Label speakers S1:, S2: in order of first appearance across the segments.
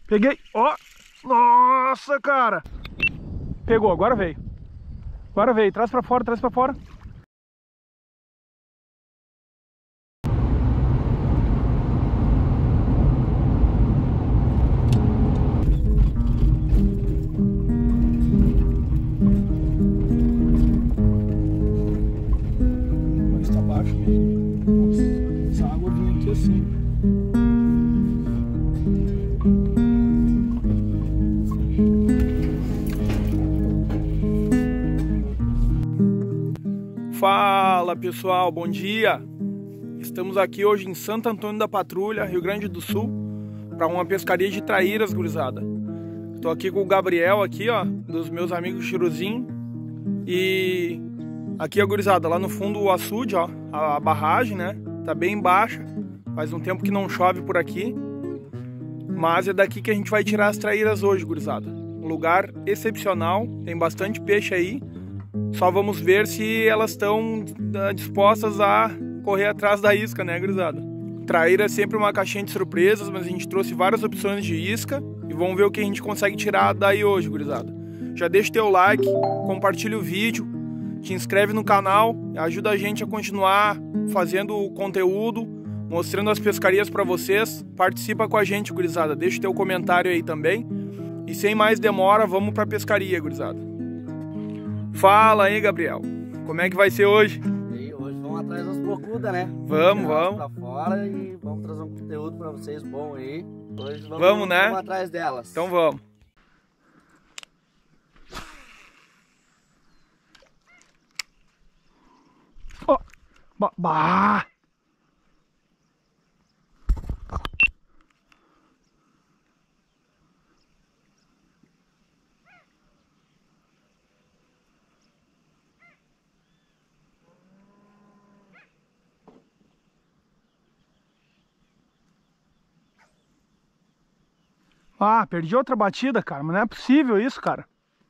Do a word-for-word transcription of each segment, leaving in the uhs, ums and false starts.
S1: Peguei, ó. Nossa, cara. Pegou, agora veio. Agora veio, traz pra fora, traz pra fora. Mas tá baixo mesmo. Nossa, essa água vinha aqui assim. Fala pessoal, bom dia! Estamos aqui hoje em Santo Antônio da Patrulha, Rio Grande do Sul, para uma pescaria de traíras, gurizada. Estou aqui com o Gabriel aqui, ó, dos meus amigos Chiruzinho. E aqui a gurizada, lá no fundo o açude, ó, a, a barragem, né? Tá bem baixa, faz um tempo que não chove por aqui. Mas é daqui que a gente vai tirar as traíras hoje, gurizada. Um lugar excepcional, tem bastante peixe aí. Só vamos ver se elas estão dispostas a correr atrás da isca, né, gurizada? Traíra é sempre uma caixinha de surpresas, mas a gente trouxe várias opções de isca e vamos ver o que a gente consegue tirar daí hoje, gurizada. Já deixa teu like, compartilha o vídeo, te inscreve no canal, ajuda a gente a continuar fazendo o conteúdo, mostrando as pescarias para vocês. Participa com a gente, gurizada. Deixa teu comentário aí também. E sem mais demora, vamos pra pescaria, gurizada. Fala aí, Gabriel. Como é que vai ser hoje?
S2: E hoje vamos atrás das bocudas, né?
S1: Vamos, vamos.
S2: Pra fora e vamos trazer um conteúdo pra vocês bom aí. Hoje vamos,
S1: vamos, né?
S2: Vamos atrás delas.
S1: Então vamos. Ó, oh, bah. Ah, perdi outra batida, cara, mas não é possível isso, cara.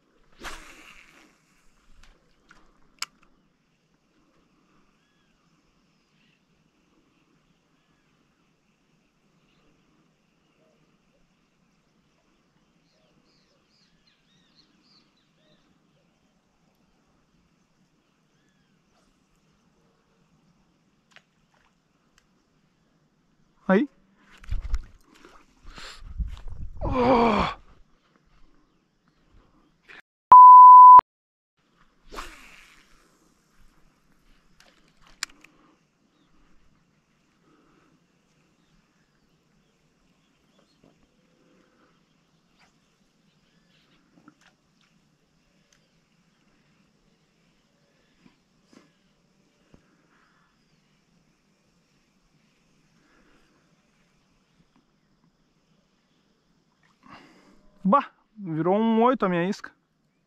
S1: Aí. Oh. Bah, virou um oito a minha isca.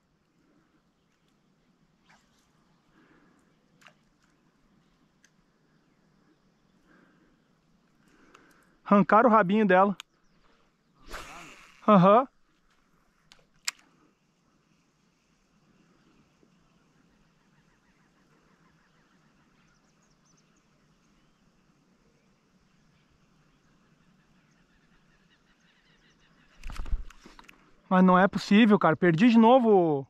S1: Arrancaram o rabinho dela. Aham. Uhum. Mas não é possível, cara. Perdi de novo.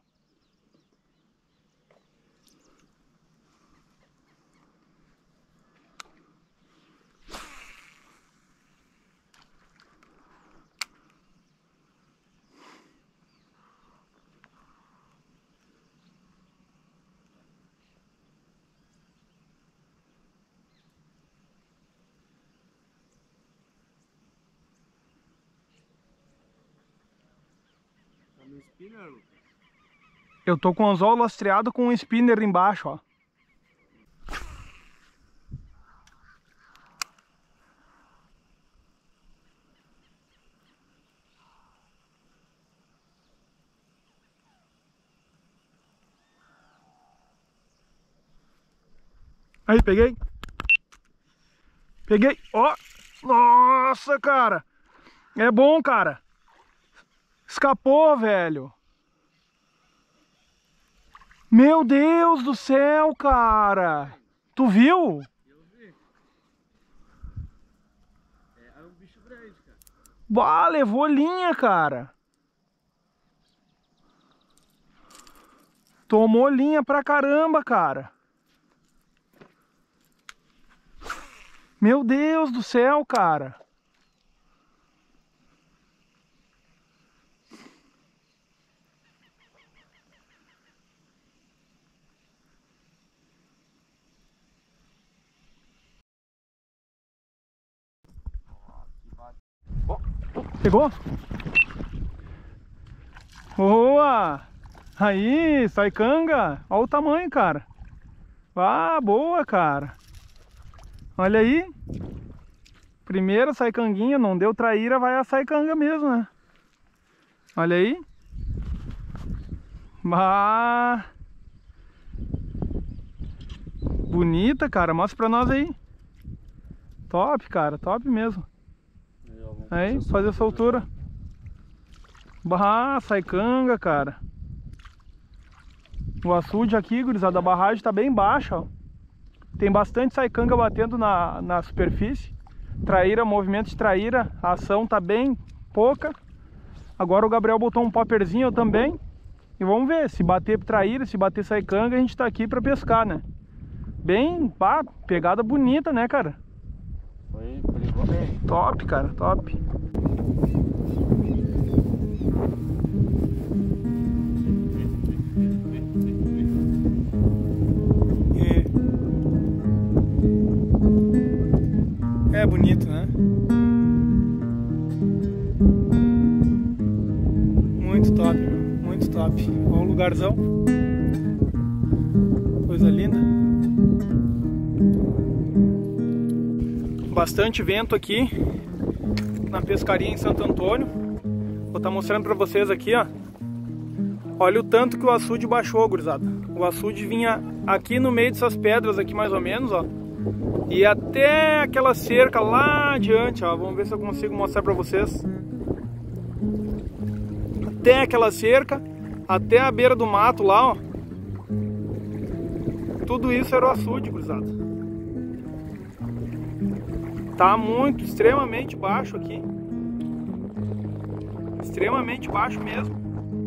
S1: Eu tô com o anzol lastreado com um spinner embaixo, ó. Aí, peguei. Peguei, ó. Nossa, cara. É bom, cara. Escapou, velho. Meu Deus do céu, cara. Tu viu?
S2: Eu vi. É, é um bicho grande, cara.
S1: Bah, levou linha, cara. Tomou linha pra caramba, cara. Meu Deus do céu, cara. Pegou? Boa! Aí, saicanga. Olha o tamanho, cara. Ah, boa, cara. Olha aí. Primeira saicanguinha, não deu traíra, vai a saicanga mesmo, né? Olha aí. Ah. Bonita, cara. Mostra pra nós aí. Top, cara. Top mesmo. Aí, fazer a soltura. Bah, saicanga, cara. O açude aqui, gurizada, a barragem tá bem baixa, ó. Tem bastante saicanga batendo na, na superfície. Traíra, movimento de traíra, a ação tá bem pouca. Agora o Gabriel botou um popperzinho também. E vamos ver, se bater traíra, se bater saicanga, a gente tá aqui pra pescar, né? Bem, pá, pegada bonita, né, cara?
S2: Foi, pegou bem.
S1: Top, cara, top. É bonito, né? Muito top, meu. Muito top. Olha o lugarzão. Coisa linda. Bastante vento aqui na pescaria em Santo Antônio. Vou estar mostrando pra vocês aqui, ó. Olha o tanto que o açude baixou, gurizada. O açude vinha aqui no meio dessas pedras aqui, mais ou menos, ó. E até aquela cerca lá adiante, ó. Vamos ver se eu consigo mostrar pra vocês. Até aquela cerca, até a beira do mato lá, ó. Tudo isso era o açude, gurizada. Tá muito, extremamente baixo aqui. Extremamente baixo mesmo.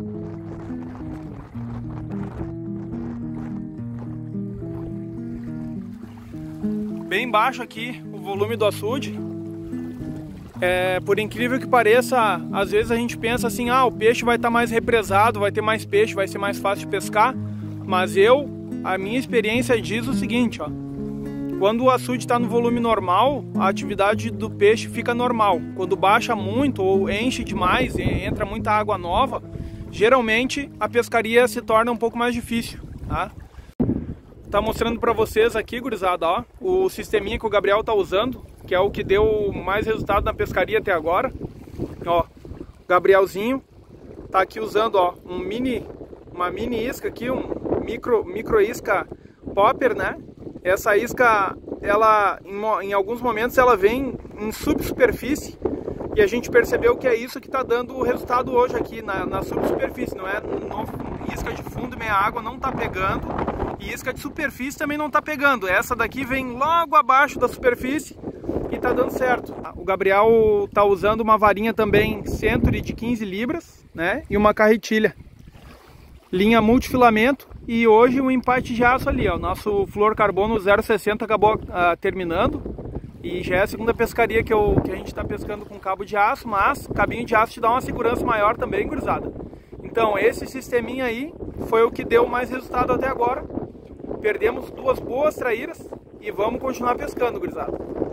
S1: Bem baixo aqui o volume do açude. É, por incrível que pareça, às vezes a gente pensa assim, ah, o peixe vai estar mais represado, vai ter mais peixe, vai ser mais fácil de pescar. Mas eu, a minha experiência diz o seguinte, ó. Quando o açude está no volume normal, a atividade do peixe fica normal. Quando baixa muito ou enche demais, entra muita água nova, geralmente a pescaria se torna um pouco mais difícil, tá? Tá mostrando para vocês aqui, gurizada, ó, o sisteminha que o Gabriel tá usando, que é o que deu mais resultado na pescaria até agora. Ó, o Gabrielzinho tá aqui usando, ó, um mini, uma mini isca aqui, um micro, micro isca popper, né? Essa isca, ela, em, em alguns momentos, ela vem em subsuperfície e a gente percebeu que é isso que tá dando o resultado hoje aqui na, na subsuperfície, não é? No, isca de fundo e meia água não tá pegando. E isca de superfície também não tá pegando. Essa daqui vem logo abaixo da superfície e tá dando certo. O Gabriel tá usando uma varinha também Century de quinze libras, né? E uma carretilha. Linha multifilamento. E hoje um empate de aço ali, ó. O nosso fluorcarbono zero sessenta acabou uh, terminando. E já é a segunda pescaria que, eu, que a gente tá pescando com cabo de aço. Mas cabinho de aço te dá uma segurança maior também, gurizada. Então esse sisteminha aí foi o que deu mais resultado até agora. Perdemos duas boas traíras e vamos continuar pescando, gurizada.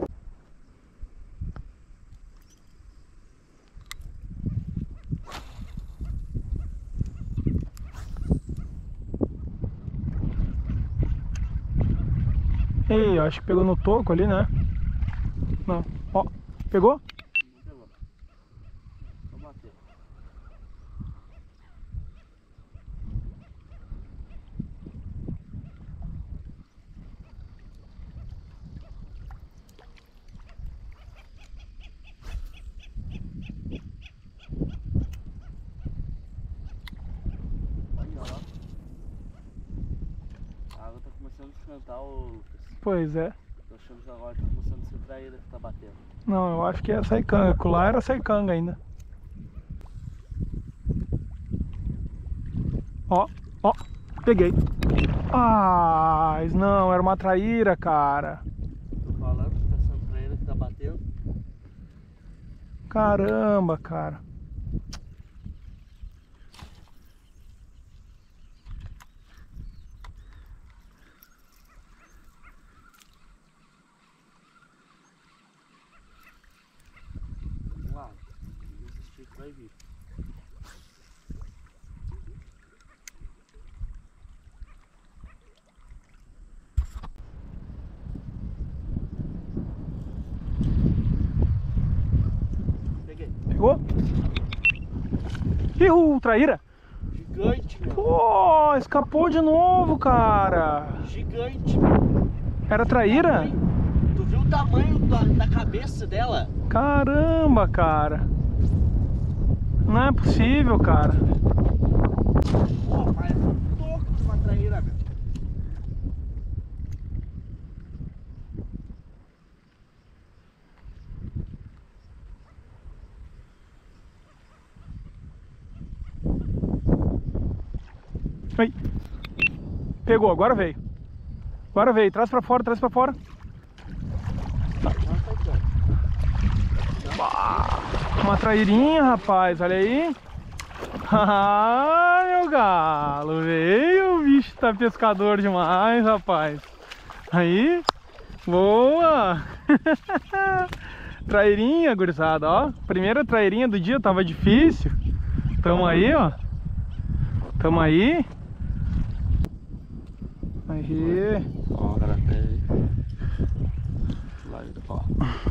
S1: Ei, acho que pegou no toco ali, né? Não. Ó, pegou?
S2: A água tá começando a esquentar, o Lucas.
S1: Pois é.
S2: Tô achando que agora tá começando a ser traíra que tá batendo?
S1: Não, eu acho que é saicanga. Lá era saicanga ainda. Ó, ó, peguei. Ah, não, era uma traíra, cara.
S2: Tô falando que tá sendo traíra que tá batendo.
S1: Caramba, cara.
S2: Vamos lá. Desistir que vai vir.
S1: Pegou? Ih, traíra!
S2: Gigante, meu.
S1: Pô, escapou de novo, cara.
S2: Gigante, meu.
S1: Era traíra?
S2: Tu viu o tamanho da, da cabeça dela?
S1: Caramba, cara. Não é possível, cara.
S2: Pô, mas é um toco de uma traíra, meu.
S1: Aí. Pegou, agora veio. Agora veio, traz pra fora, traz pra fora. Bah, uma trairinha, rapaz, olha aí. Ah, meu galo, veio, o bicho tá pescador demais, rapaz. Aí, boa. Trairinha, gurizada, ó. Primeira trairinha do dia, tava difícil. Tamo aí, ó. Tamo aí. Aí.
S2: Ó, cara, aí. Ó.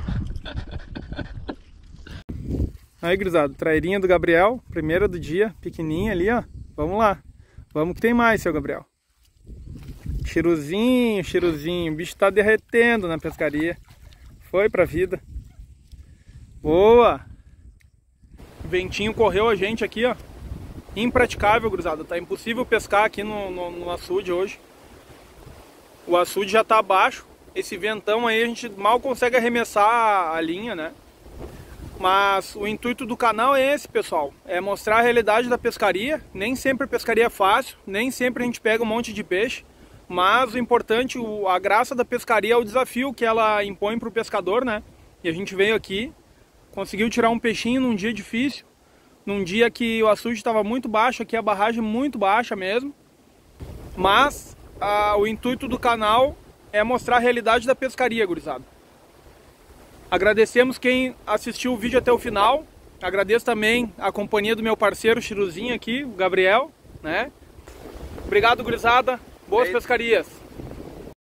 S1: Aí, gurizada, trairinha do Gabriel, primeira do dia, pequenininha ali, ó. Vamos lá. Vamos que tem mais, seu Gabriel. Cheirozinho, cheirozinho. O bicho tá derretendo na pescaria. Foi pra vida. Boa! O ventinho correu a gente aqui, ó. Impraticável, gurizada. Tá impossível pescar aqui no, no, no açude hoje. O açude já tá abaixo. Esse ventão aí a gente mal consegue arremessar a linha, né? Mas o intuito do canal é esse, pessoal. É mostrar a realidade da pescaria. Nem sempre a pescaria é fácil. Nem sempre a gente pega um monte de peixe. Mas o importante, a graça da pescaria é o desafio que ela impõe pro pescador, né? E a gente veio aqui, conseguiu tirar um peixinho num dia difícil. Num dia que o açude estava muito baixo, aqui a barragem muito baixa mesmo. Mas ah, o intuito do canal é mostrar a realidade da pescaria, gurizada. Agradecemos quem assistiu o vídeo até o final. Agradeço também a companhia do meu parceiro Chiruzinho aqui, o Gabriel, né? Obrigado, gurizada. Boas pescarias.